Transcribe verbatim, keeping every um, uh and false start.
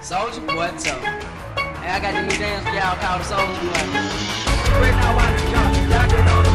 Soulja boy, so. Hey, I got the new dance for y'all called the Soulja boy. Right now, watch the jump. Y'all get on the